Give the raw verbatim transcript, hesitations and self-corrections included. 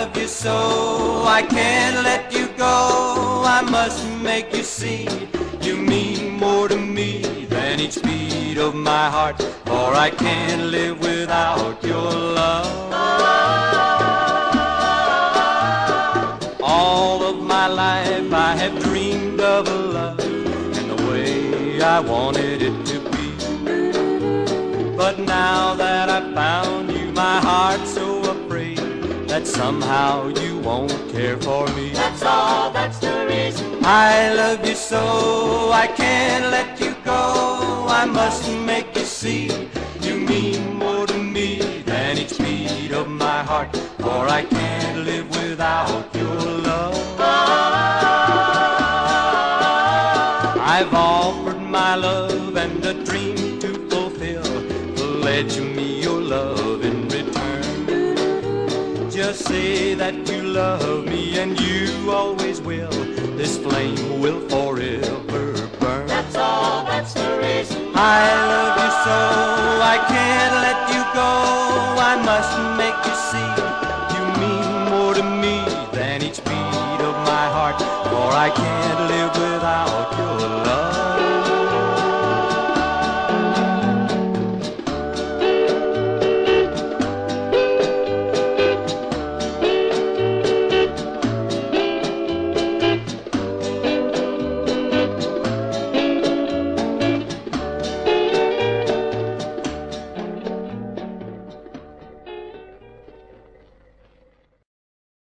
love you so, I can't let you go. I must make you see you mean more to me than each beat of my heart, for I can't live without your love. All of my life I have dreamed of a love in the way I wanted it to be. But now that I found you, my heart's so afraid that somehow you won't care for me. That's all, that's the reason. I love you so, I can't let you go. I must make you see you mean more to me than each beat of my heart, for I can't live without your love. I've offered my love and a dream to fulfill. Pledge me your love in return. Just say that you love me and you always will. This flame will forever burn. That's all, that's the reason. I love you so, I can't let you go. I must